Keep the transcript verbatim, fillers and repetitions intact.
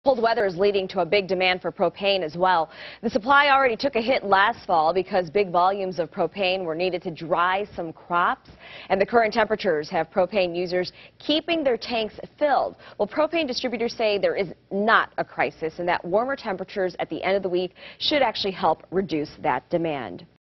Cold weather is leading to a big demand for propane as well. The supply already took a hit last fall because big volumes of propane were needed to dry some crops. And the current temperatures have propane users keeping their tanks filled. Well, propane distributors say there is not a crisis and that warmer temperatures at the end of the week should actually help reduce that demand.